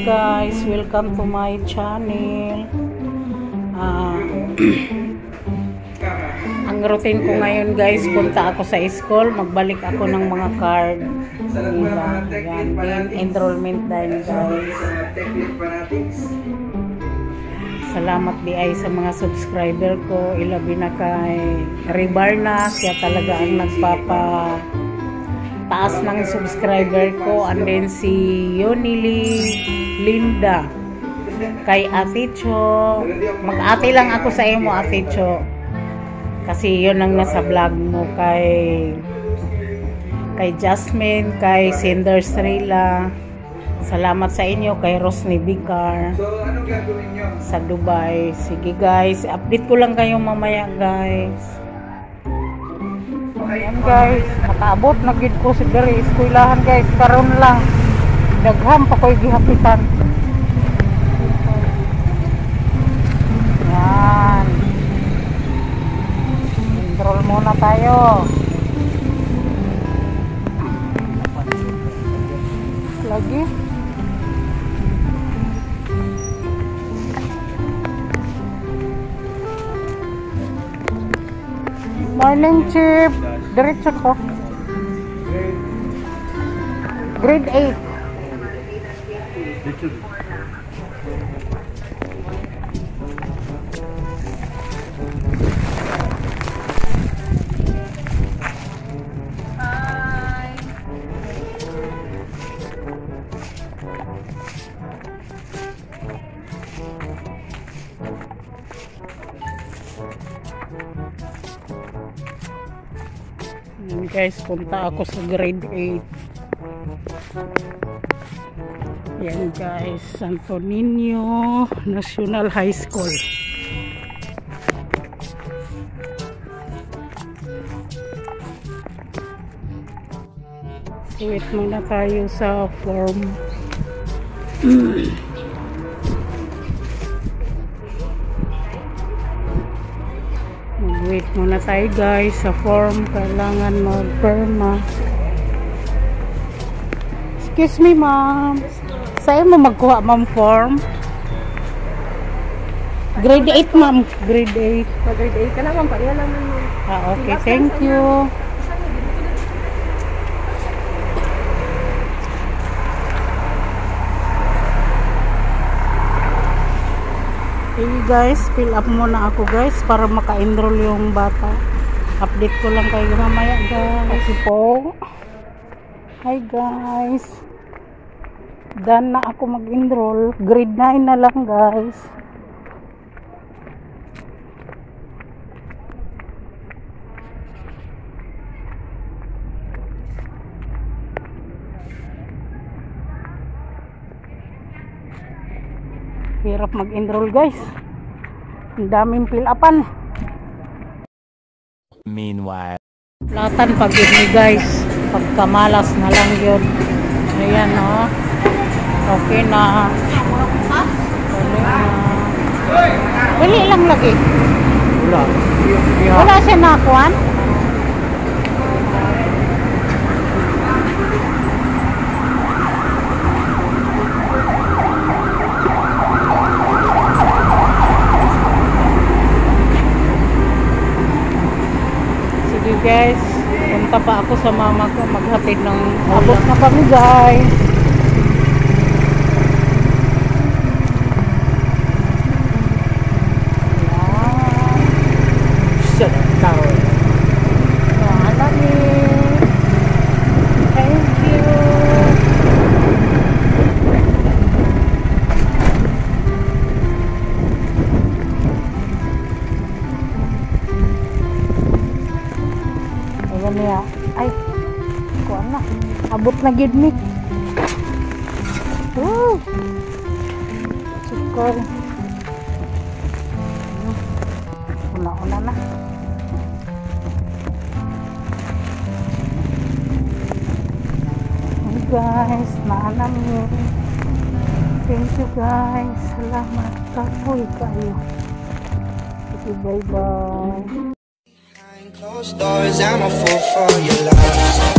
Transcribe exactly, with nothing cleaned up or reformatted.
guys, welcome to my channel. uh, Ang routine ko ngayon guys, punta ako sa school, magbalik ako ng mga card, diba? Yan, din enrollment din guys. Salamat di ay sa mga subscriber ko, ilabi na kay Ribarna, siya talaga ang nagpapa taas ng subscriber ko, and then si Yonili Linda, kay Ate Cho, mag-ate lang ako sa imo Ate Cho, kasi yun ang nasa vlog mo, kay kay Jasmine, kay Cinder Strela, salamat sa inyo, kay Rosny Bicar sa Dubai. Sige guys, update ko lang kayo mamaya guys. Ayan guys, nakaabot na gid ko sa diri eskwelahan guys, karon lang dagham pa ko'y gihapitan. Yan, enroll muna tayo lagi. Morning Chip, diretso ko. Grade eight. Hi. Yan guys, punta ako sa grade eight. Yan guys, Santo Niño National High School. Wait muna tayo sa form. Wait muna tayo guys sa form, kailangan mag-perma. Excuse me ma'am, saan mo magkuha ma'am form? Grade eight ma'am, grade eight. Grade eight ka na ma'am, pareha lang ma'am. Ah, okay, thank you. Okay guys, fill up muna ako guys para maka-enroll yung bata. Update ko lang kayo mamaya guys. Okay po. Hi guys, done na ako mag-enroll. Grade nine na lang guys. Hirap mag-enroll guys, ang daming fill upan. Meanwhile, Latan pag yun ni guys, pagkamalas na lang yun. Ayan o, oh. Okay na. Wala na. Wali lang lagi. wala. Wala siya nakuhan. Guys, punta pa ako sa mama ko, maghatid ng abot na kami guys. Shut down. Malami. Thank you. Niya. Ay, kuan na. Abot na gid ni. Oh. Sukar. Una-una na. Hey guys, naanam niyo. Thank you guys. Salamat. Kapoy kayo. Okay, bye-bye. Closed doors, I'm a fool for your love.